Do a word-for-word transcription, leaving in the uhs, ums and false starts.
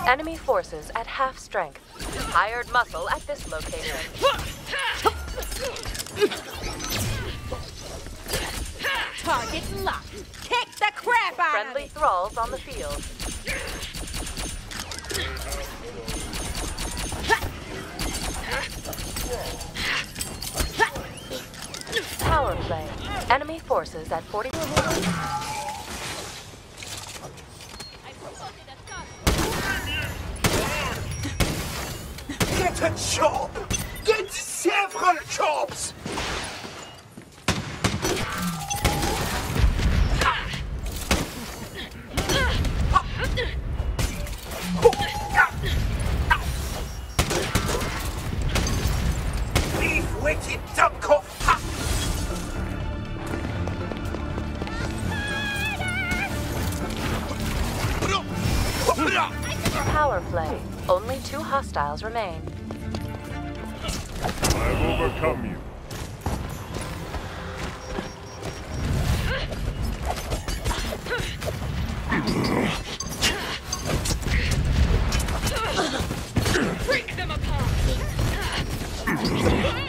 Enemy forces at half strength. Hired muscle at this location. Target's locked. Kick the crap out Friendly of it. thralls on the field. Power play. Enemy forces at forty. Get a job! Get several jobs! Leave waited duck-off! Power play. Only two hostiles remain. I've overcome you. Break them apart.